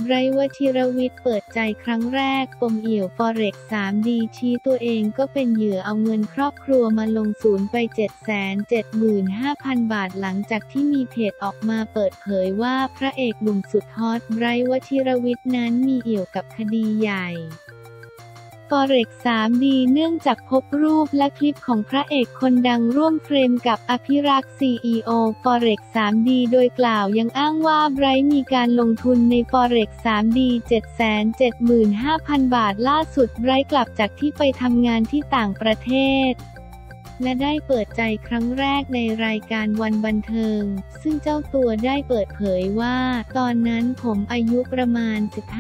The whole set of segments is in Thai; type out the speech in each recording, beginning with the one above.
ไรท์ วชิรวิทย์เปิดใจครั้งแรกปมเอี่ยว Forex 3D ชี้ตัวเองก็เป็นเหยื่อเอาเงินครอบครัวมาลงศูนย์ไป 775,000 บาทหลังจากที่มีเพจออกมาเปิดเผยว่าพระเอกหนุ่มสุดฮอตไรท์ วชิรวิทย์นั้นมีเอี่ยวกับคดีใหญ่Forex 3D เนื่องจากพบรูปและคลิปของพระเอกคนดังร่วมเฟรมกับอภิรักษ์ CEO Forex 3D โดยกล่าวยังอ้างว่าไบรท์มีการลงทุนใน Forex 3D 775,000 บาทล่าสุดไบรท์กลับจากที่ไปทำงานที่ต่างประเทศและได้เปิดใจครั้งแรกในรายการวันบันเทิงซึ่งเจ้าตัวได้เปิดเผยว่าตอนนั้นผมอายุประมาณ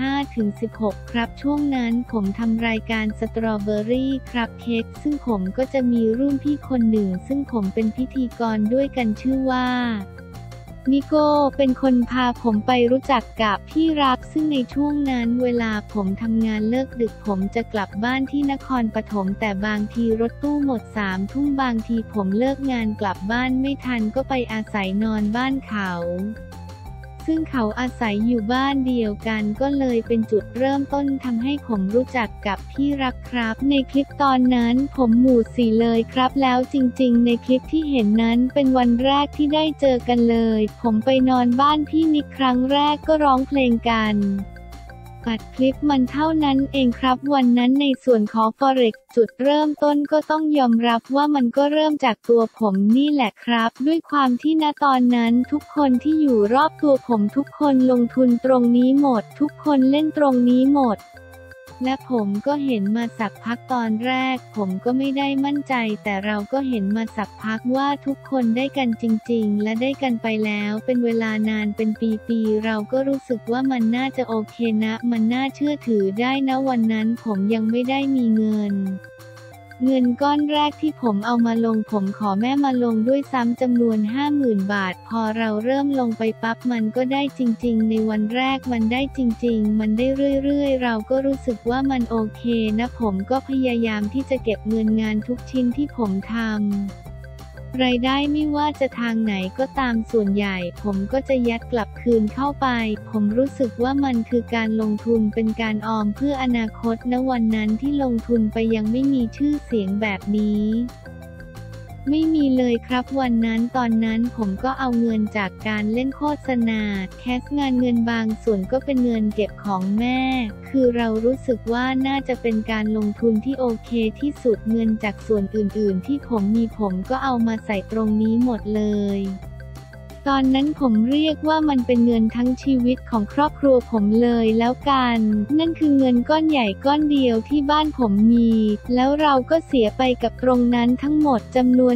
15-16 ครับช่วงนั้นผมทำรายการสตรอเบอรี่ครับเค้กซึ่งผมก็จะมีรุ่นพี่คนหนึ่งซึ่งผมเป็นพิธีกรด้วยกันชื่อว่านิโก้เป็นคนพาผมไปรู้จักกับพี่รักซึ่งในช่วงนั้นเวลาผมทำงานเลิกดึกผมจะกลับบ้านที่นครปฐมแต่บางทีรถตู้หมด3 ทุ่มบางทีผมเลิกงานกลับบ้านไม่ทันก็ไปอาศัยนอนบ้านเขาซึ่งเขาอาศัยอยู่บ้านเดียวกันก็เลยเป็นจุดเริ่มต้นทำให้ผมรู้จักกับพี่รักครับในคลิปตอนนั้นผมหมู่4เลยครับแล้วจริงๆในคลิปที่เห็นนั้นเป็นวันแรกที่ได้เจอกันเลยผมไปนอนบ้านพี่นิกครั้งแรกก็ร้องเพลงกันอัดคลิปมันเท่านั้นเองครับวันนั้นในส่วนของ Forex จุดเริ่มต้นก็ต้องยอมรับว่ามันก็เริ่มจากตัวผมนี่แหละครับด้วยความที่ณตอนนั้นทุกคนที่อยู่รอบตัวผมทุกคนลงทุนตรงนี้หมดทุกคนเล่นตรงนี้หมดและผมก็เห็นมาสักพักตอนแรกผมก็ไม่ได้มั่นใจแต่เราก็เห็นมาสักพักว่าทุกคนได้กันจริงๆและได้กันไปแล้วเป็นเวลานานเป็นปีๆเราก็รู้สึกว่ามันน่าจะโอเคนะมันน่าเชื่อถือได้นะวันนั้นผมยังไม่ได้มีเงินก้อนแรกที่ผมเอามาลงผมขอแม่มาลงด้วยซ้ำจำนวน 50,000 บาทพอเราเริ่มลงไปปั๊บมันก็ได้จริงๆในวันแรกมันได้จริงๆมันได้เรื่อยๆเราก็รู้สึกว่ามันโอเคนะผมก็พยายามที่จะเก็บเงินงานทุกชิ้นที่ผมทำรายได้ไม่ว่าจะทางไหนก็ตามส่วนใหญ่ผมก็จะยัดกลับคืนเข้าไปผมรู้สึกว่ามันคือการลงทุนเป็นการออมเพื่ออนาคตณวันนั้นที่ลงทุนไปยังไม่มีชื่อเสียงแบบนี้ไม่มีเลยครับวันนั้นตอนนั้นผมก็เอาเงินจากการเล่นโฆษณาแคสงานเงินบางส่วนก็เป็นเงินเก็บของแม่คือเรารู้สึกว่าน่าจะเป็นการลงทุนที่โอเคที่สุดเงินจากส่วนอื่นๆที่ผมมีผมก็เอามาใส่ตรงนี้หมดเลยตอนนั้นผมเรียกว่ามันเป็นเงินทั้งชีวิตของครอบครัวผมเลยแล้วกันนั่นคือเงินก้อนใหญ่ก้อนเดียวที่บ้านผมมีแล้วเราก็เสียไปกับตรงนั้นทั้งหมดจำนวน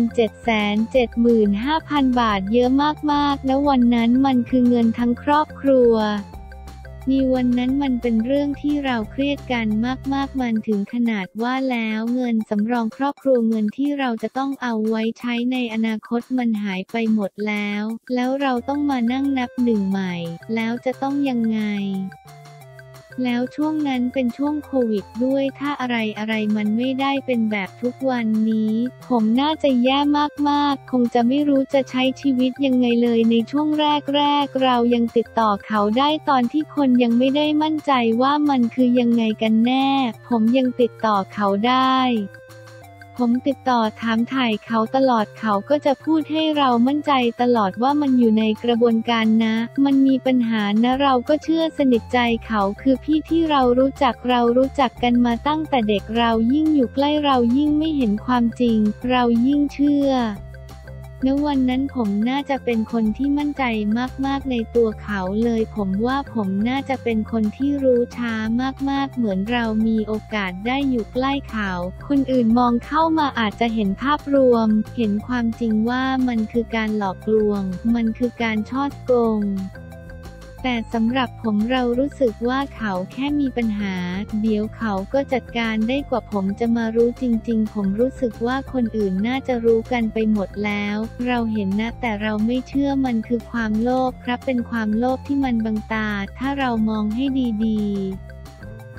775,000 บาทเยอะมากๆและวันนั้นมันคือเงินทั้งครอบครัวในวันนั้นมันเป็นเรื่องที่เราเครียดกันมากๆมันถึงขนาดว่าแล้วเงินสำรองครอบครัวเงินที่เราจะต้องเอาไว้ใช้ในอนาคตมันหายไปหมดแล้วเราต้องมานั่งนับหนึ่งใหม่แล้วจะต้องยังไงแล้วช่วงนั้นเป็นช่วงโควิดด้วยถ้าอะไรมันไม่ได้เป็นแบบทุกวันนี้ผมน่าจะแย่มากๆคงจะไม่รู้จะใช้ชีวิตยังไงเลยในช่วงแรกเรายังติดต่อเขาได้ตอนที่คนยังไม่ได้มั่นใจว่ามันคือยังไงกันแน่ผมยังติดต่อเขาได้ผมติดต่อถามถ่ายเขาตลอดเขาก็จะพูดให้เรามั่นใจตลอดว่ามันอยู่ในกระบวนการนะมันมีปัญหานะเราก็เชื่อสนิทใจเขาคือพี่ที่เรารู้จักกันมาตั้งแต่เด็กเรายิ่งอยู่ใกล้เรายิ่งไม่เห็นความจริงเรายิ่งเชื่อณวันนั้นผมน่าจะเป็นคนที่มั่นใจมากๆในตัวเขาเลยผมว่าผมน่าจะเป็นคนที่รู้ช้ามากๆเหมือนเรามีโอกาสได้อยู่ใกล้เขาคนอื่นมองเข้ามาอาจจะเห็นภาพรวมเห็นความจริงว่ามันคือการหลอกลวงมันคือการฉ้อโกงแต่สำหรับผมเรารู้สึกว่าเขาแค่มีปัญหาเดี๋ยวเขาก็จัดการได้กว่าผมจะมารู้จริงๆผมรู้สึกว่าคนอื่นน่าจะรู้กันไปหมดแล้วเราเห็นนะแต่เราไม่เชื่อมันคือความโลภครับเป็นความโลภที่มันบังตาถ้าเรามองให้ดีๆ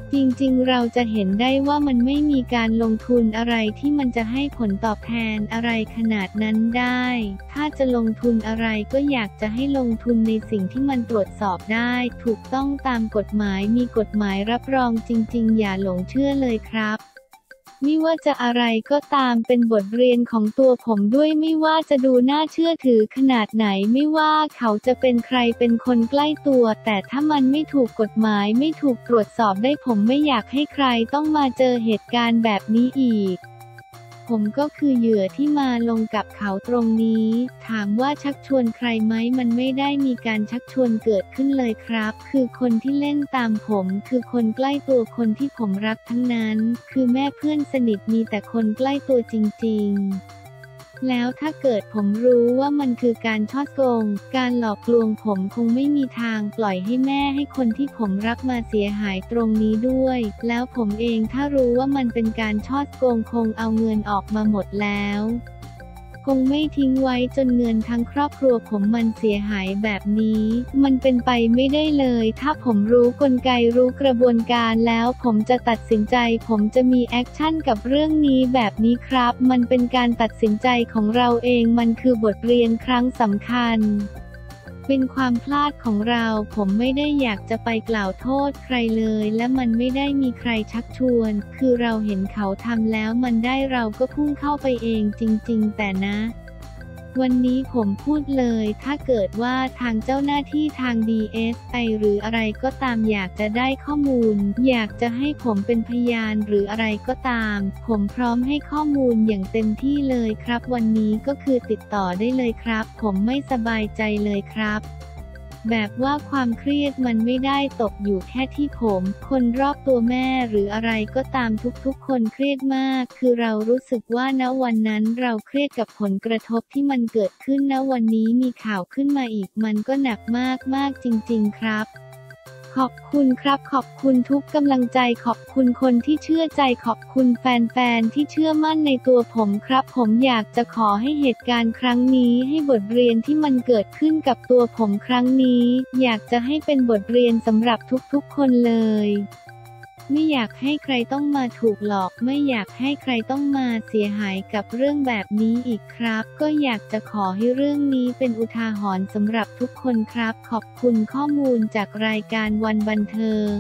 จริงๆเราจะเห็นได้ว่ามันไม่มีการลงทุนอะไรที่มันจะให้ผลตอบแทนอะไรขนาดนั้นได้ ถ้าจะลงทุนอะไรก็อยากจะให้ลงทุนในสิ่งที่มันตรวจสอบได้ถูกต้องตามกฎหมายมีกฎหมายรับรองจริงๆอย่าหลงเชื่อเลยครับไม่ว่าจะอะไรก็ตามเป็นบทเรียนของตัวผมด้วยไม่ว่าจะดูน่าเชื่อถือขนาดไหนไม่ว่าเขาจะเป็นใครเป็นคนใกล้ตัวแต่ถ้ามันไม่ถูกกฎหมายไม่ถูกตรวจสอบได้ผมไม่อยากให้ใครต้องมาเจอเหตุการณ์แบบนี้อีกผมก็คือเหยื่อที่มาลงกับเขาตรงนี้ถามว่าชักชวนใครไหมมันไม่ได้มีการชักชวนเกิดขึ้นเลยครับคือคนที่เล่นตามผมคือคนใกล้ตัวคนที่ผมรักทั้งนั้นคือแม่เพื่อนสนิทมีแต่คนใกล้ตัวจริงๆแล้วถ้าเกิดผมรู้ว่ามันคือการฉ้อโกงการหลอกลวงผมคงไม่มีทางปล่อยให้แม่ให้คนที่ผมรักมาเสียหายตรงนี้ด้วยแล้วผมเองถ้ารู้ว่ามันเป็นการฉ้อโกงคงเอาเงินออกมาหมดแล้วคงไม่ทิ้งไว้จนเงินทั้งครอบครัวผมมันเสียหายแบบนี้มันเป็นไปไม่ได้เลยถ้าผมรู้กลไกรู้กระบวนการแล้วผมจะตัดสินใจผมจะมีแอคชั่นกับเรื่องนี้แบบนี้ครับมันเป็นการตัดสินใจของเราเองมันคือบทเรียนครั้งสำคัญเป็นความพลาดของเราผมไม่ได้อยากจะไปกล่าวโทษใครเลยและมันไม่ได้มีใครชักชวนคือเราเห็นเขาทำแล้วมันได้เราก็พุ่งเข้าไปเองจริงๆแต่นะวันนี้ผมพูดเลยถ้าเกิดว่าทางเจ้าหน้าที่ทาง DSI หรืออะไรก็ตามอยากจะได้ข้อมูลอยากจะให้ผมเป็นพยานหรืออะไรก็ตามผมพร้อมให้ข้อมูลอย่างเต็มที่เลยครับวันนี้ก็คือติดต่อได้เลยครับผมไม่สบายใจเลยครับแบบว่าความเครียดมันไม่ได้ตกอยู่แค่ที่ผมคนรอบตัวแม่หรืออะไรก็ตามทุกๆคนเครียดมากคือเรารู้สึกว่าณวันนั้นเราเครียดกับผลกระทบที่มันเกิดขึ้นณวันนี้มีข่าวขึ้นมาอีกมันก็หนักมากๆจริงๆครับขอบคุณครับขอบคุณทุกกำลังใจขอบคุณคนที่เชื่อใจขอบคุณแฟนๆที่เชื่อมั่นในตัวผมครับผมอยากจะขอให้เหตุการณ์ครั้งนี้ให้บทเรียนที่มันเกิดขึ้นกับตัวผมครั้งนี้อยากจะให้เป็นบทเรียนสำหรับทุกๆคนเลยไม่อยากให้ใครต้องมาถูกหลอกไม่อยากให้ใครต้องมาเสียหายกับเรื่องแบบนี้อีกครับก็อยากจะขอให้เรื่องนี้เป็นอุทาหรณ์สำหรับทุกคนครับขอบคุณข้อมูลจากรายการวันบันเทิง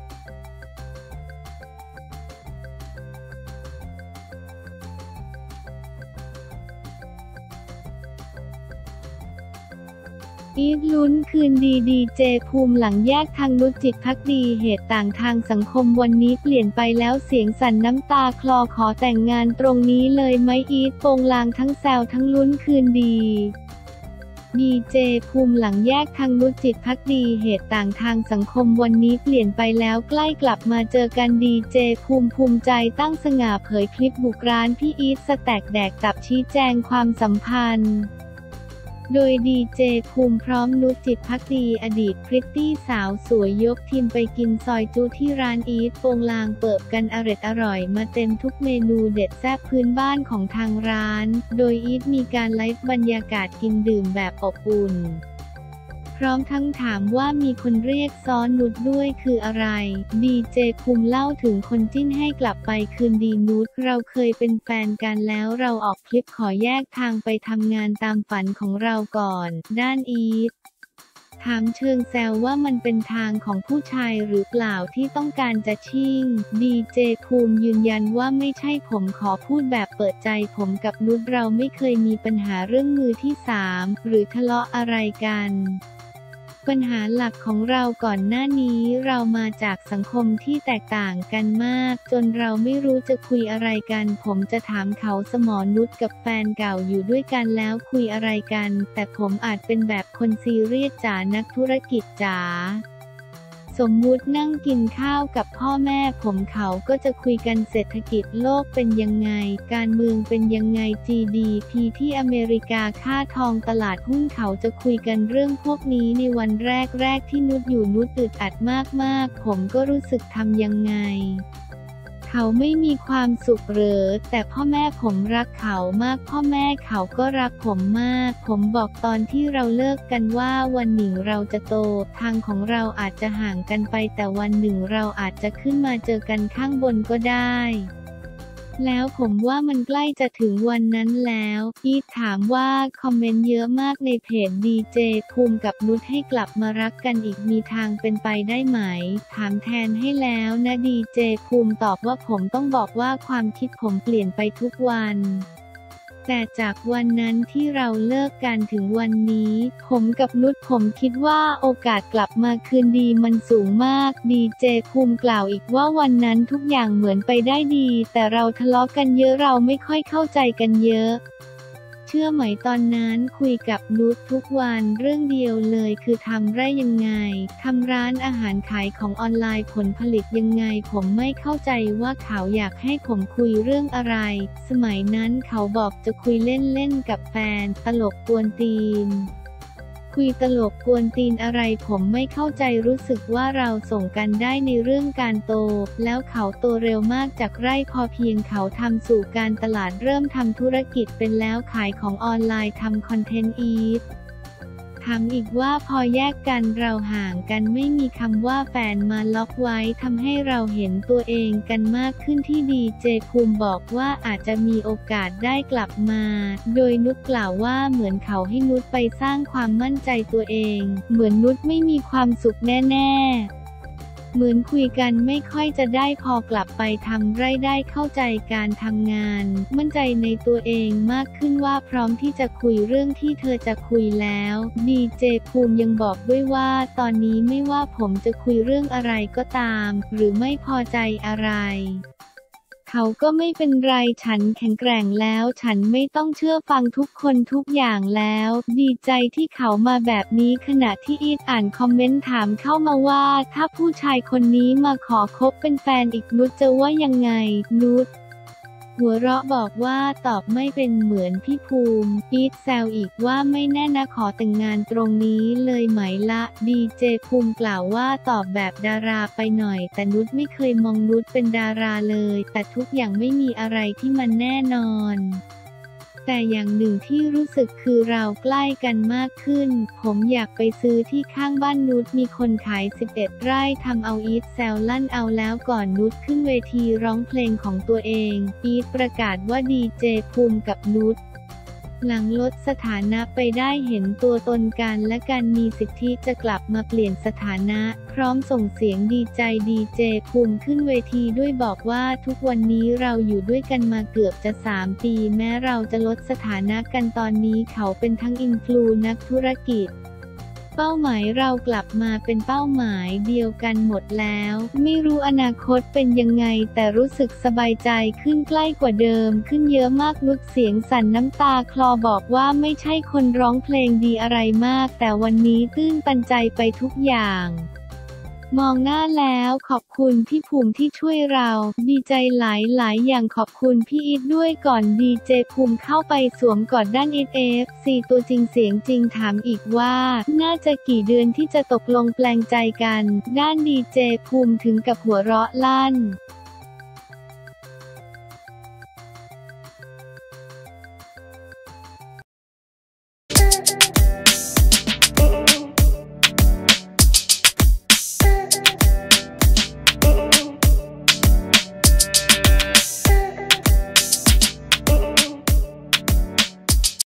อีทลุ้นคืนดีดีเจภูมิหลังแยกทางนุชจิตภักดีเหตุต่างทางสังคมวันนี้เปลี่ยนไปแล้วเสียงสั่นน้ำตาคลอขอแต่งงานตรงนี้เลยไหมอีทโปงลางทั้งแซวทั้งลุ้นคืนดีดีเจภูมิหลังแยกทางนุชจิตภักดีเหตุต่างทางสังคมวันนี้เปลี่ยนไปแล้วใกล้กลับมาเจอกันดีเจภูมิใจตั้งสง่าเผยคลิปบุกร้านพี่อีทสแต็กแดกตับชี้แจงความสัมพันธ์โดยดีเจภูมิพร้อมนุชจิตภักดีอดีตพริตตี้สาวสวยยกทีมไปกินซอยจุที่ร้านอีทโปงลางเปิบกันอร่อยมาเต็มทุกเมนูเด็ดแซ่บพื้นบ้านของทางร้านโดยอีทมีการไลฟ์บรรยากาศกินดื่มแบบอบอุ่นพร้อมทั้งถามว่ามีคนเรียกซ้อนนุชด้วยคืออะไรดีเจภูมิเล่าถึงคนจิ้นให้กลับไปคืนดีนุชเราเคยเป็นแฟนกันแล้วเราออกคลิปขอแยกทางไปทำงานตามฝันของเราก่อนด้านอีทถามเชิงแซวว่ามันเป็นทางของผู้ชายหรือเปล่าที่ต้องการจะชิ่งดีเจภูมิยืนยันว่าไม่ใช่ผมขอพูดแบบเปิดใจผมกับนุชเราไม่เคยมีปัญหาเรื่องมือที่สามหรือทะเลาะอะไรกันปัญหาหลักของเราก่อนหน้านี้เรามาจากสังคมที่แตกต่างกันมากจนเราไม่รู้จะคุยอะไรกันผมจะถามเขาสมอนุชกับแฟนเก่าอยู่ด้วยกันแล้วคุยอะไรกันแต่ผมอาจเป็นแบบคนซีเรียสจ๋านักธุรกิจจ๋าสมมุตินั่งกินข้าวกับพ่อแม่ผมเขาก็จะคุยกันเศรษฐกิจโลกเป็นยังไงการเมืองเป็นยังไง GDP ที่อเมริกาค่าทองตลาดหุ้นเขาจะคุยกันเรื่องพวกนี้ในวันแรกที่นุชอยู่นุชอึดอัดมากๆผมก็รู้สึกทำยังไงเขาไม่มีความสุขเหรอแต่พ่อแม่ผมรักเขามากพ่อแม่เขาก็รักผมมากผมบอกตอนที่เราเลิกกันว่าวันหนึ่งเราจะโตทางของเราอาจจะห่างกันไปแต่วันหนึ่งเราอาจจะขึ้นมาเจอกันข้างบนก็ได้แล้วผมว่ามันใกล้จะถึงวันนั้นแล้วอีทถามว่าคอมเมนต์เยอะมากในเพจดีเจภูมิกับนุชให้กลับมารักกันอีกมีทางเป็นไปได้ไหมถามแทนให้แล้วนะดีเจภูมิตอบว่าผมต้องบอกว่าความคิดผมเปลี่ยนไปทุกวันแต่จากวันนั้นที่เราเลิกกันถึงวันนี้ผมกับนุชผมคิดว่าโอกาสกลับมาคืนดีมันสูงมากดีเจภูมิกล่าวอีกว่าวันนั้นทุกอย่างเหมือนไปได้ดีแต่เราทะเลาะกันเยอะเราไม่ค่อยเข้าใจกันเยอะเชื่อไหมตอนนั้นคุยกับนุชทุกวันเรื่องเดียวเลยคือทำไร่ยังไงทำร้านอาหารขายของออนไลน์ผลผลิตยังไงผมไม่เข้าใจว่าเขาอยากให้ผมคุยเรื่องอะไรสมัยนั้นเขาบอกจะคุยเล่นๆกับแฟนตลกกวนตีนคุยตลกกวนตีนอะไรผมไม่เข้าใจรู้สึกว่าเราส่งกันได้ในเรื่องการโตแล้วเขาโตเร็วมากจากไร่พอเพียงเขาทำสู่การตลาดเริ่มทำธุรกิจเป็นแล้วขายของออนไลน์ทำคอนเทนต์อีทถามอีกว่าพอแยกกันเราห่างกันไม่มีคำว่าแฟนมาล็อกไว้ทำให้เราเห็นตัวเองกันมากขึ้นที่ดีเจภูมิบอกว่าอาจจะมีโอกาสได้กลับมาโดยนุชกล่าวว่าเหมือนเขาให้นุชไปสร้างความมั่นใจตัวเองเหมือนนุชไม่มีความสุขแน่ๆเหมือนคุยกันไม่ค่อยจะได้พอกลับไปทำไร่ได้เข้าใจการทำงานมั่นใจในตัวเองมากขึ้นว่าพร้อมที่จะคุยเรื่องที่เธอจะคุยแล้วดีเจภูมิยังบอกด้วยว่าตอนนี้ไม่ว่าผมจะคุยเรื่องอะไรก็ตามหรือไม่พอใจอะไรเขาก็ไม่เป็นไรฉันแข็งแกร่งแล้วฉันไม่ต้องเชื่อฟังทุกคนทุกอย่างแล้วดีใจที่เขามาแบบนี้ขณะที่อีทอ่านคอมเมนต์ถามเข้ามาว่าถ้าผู้ชายคนนี้มาขอคบเป็นแฟนอีกนุชจะว่ายังไงนุชหัวเราะบอกว่าตอบไม่เป็นเหมือนพี่ภูมิอีทแซวอีกว่าไม่แน่นะขอแต่งงานตรงนี้เลยไหมละดีเจภูมิกล่าวว่าตอบแบบดาราไปหน่อยแต่นุชไม่เคยมองนุชเป็นดาราเลยแต่ทุกอย่างไม่มีอะไรที่มันแน่นอนแต่อย่างหนึ่งที่รู้สึกคือเราใกล้กันมากขึ้นผมอยากไปซื้อที่ข้างบ้านนุชมีคนขาย11 ไร่ทำเอาอีทแซวลั่นเอาแล้วก่อนนุชขึ้นเวทีร้องเพลงของตัวเองอีทประกาศว่าดีเจภูมิกับนุชหลังลดสถานะไปได้เห็นตัวตนกันและการมีสิทธิจะกลับมาเปลี่ยนสถานะพร้อมส่งเสียงดีใจดีเจภูมิขึ้นเวทีด้วยบอกว่าทุกวันนี้เราอยู่ด้วยกันมาเกือบจะ3 ปีแม้เราจะลดสถานะกันตอนนี้เขาเป็นทั้งอินฟลูนักธุรกิจเป้าหมายเรากลับมาเป็นเป้าหมายเดียวกันหมดแล้วไม่รู้อนาคตเป็นยังไงแต่รู้สึกสบายใจขึ้นใกล้กว่าเดิมขึ้นเยอะมากนุชเสียงสั่นน้ำตาคลอบอกว่าไม่ใช่คนร้องเพลงดีอะไรมากแต่วันนี้ตื้นตันใจไปทุกอย่างมองหน้าแล้วขอบคุณพี่ภูมิที่ช่วยเราดีใจหลายอย่างขอบคุณพี่อีทด้วยก่อนดีเจภูมิเข้าไปสวมกอดด้านETFCตัวจริงเสียงจริงถามอีกว่าน่าจะกี่เดือนที่จะตกลงแปลงใจกันด้านดีเจภูมิถึงกับหัวเราะลั่น